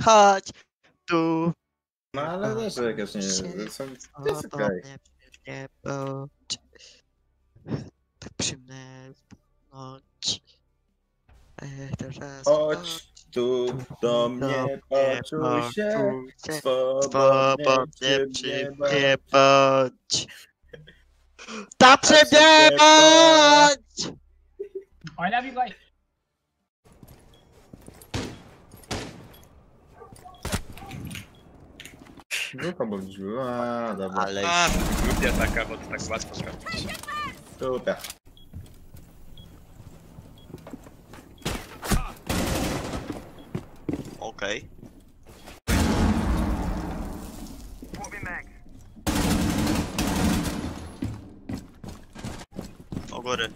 chodź tu. No ale też jakaś nie są... Jest okej. Nie bądź. Tak przy mnie wspomnieć. Teraz Chodź tu do mnie, poczuj się swobodnie przy mnie bądź. Ta przy mnie bądź! I love you guys. Grupa bo gdzieś była, dobra. Ale Głupia taka, bo to tak łatwo sprawdzić. Super. okej. O góry.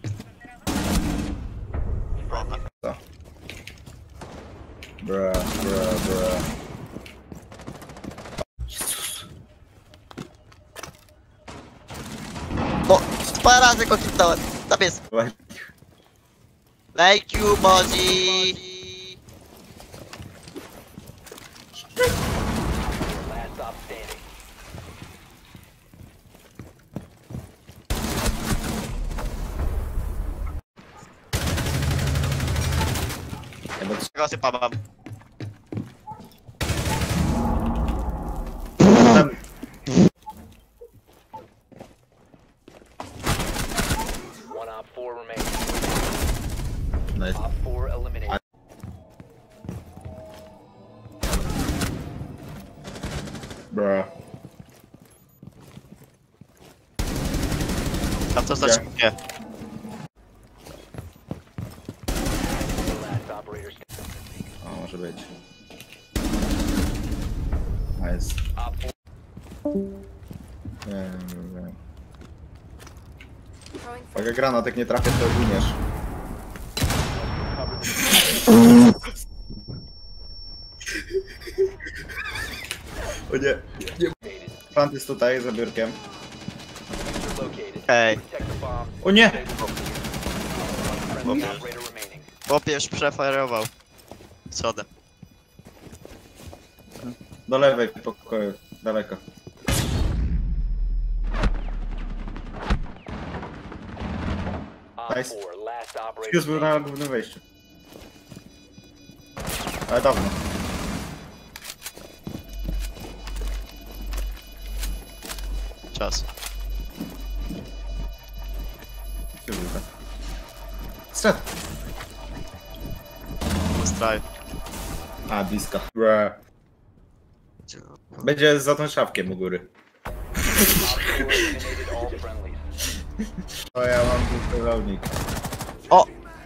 Co? Bra. Jezus. No, 2 razy go hitnąłem. Tam jest. Thank you, Mozi. Czego sypa mam? Nice. Bra. Tam to znaczy nie. O, może być. Nice. Nie. Jak granatek nie trafię, to giniesz. O nie. Plant jest tutaj za biurkiem. Hej. O nie! Chłopiec przeferował. Sodę. Do lewej pokoju, daleko. Nice. Już był na głównym wejściu. Ale dawno. Czas. Strzedł. Straj. A, blisko. Bra. Będzie za tą szafkiem u góry. O, ja mam tu celownik. O!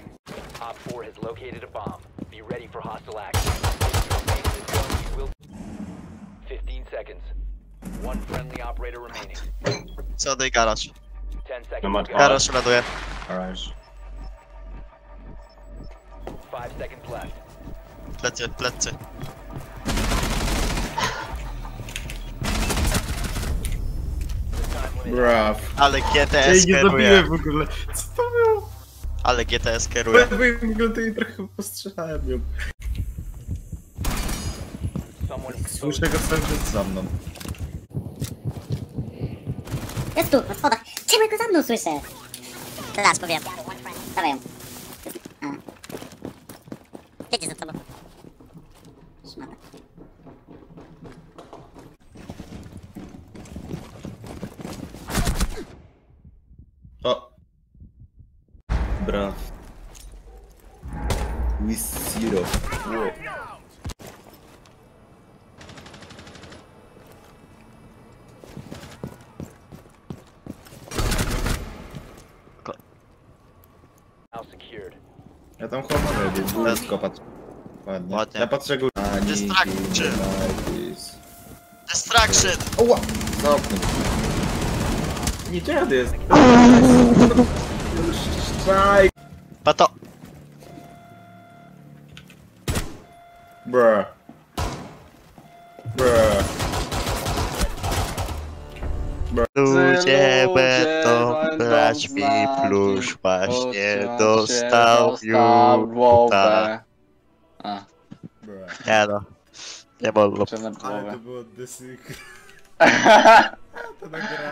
Co daj garaż? Garaż ładuje. Orange. Plecy. Braw. Ale GTS Ja nie zabiłem kieruje. w ogóle. Co to było? Ale GTS kieruje. W ogóle to jej trochę postrzelałem ją. Słyszę go cały czas za mną. Jest tu, na schodach. Czemu ja go za mną słyszę? Teraz powiem. Dawaj ją. Jedzie za tobą. Szmata. O! Braw. With zero. Wow. Ja tam chłopam robię, blisko patrzę. Ładnie. Ładnie. Ja patrzę górę. Distraction. Distraction. Oła! Za oknem. Nie dziady jest. Strike. Pato. Bruh. Ludzie będą brać mi plusz, właśnie dostał Juta. Bruh. Nie no. Nie wolno. Czarne Ale połowę. to było desy... To nagranie.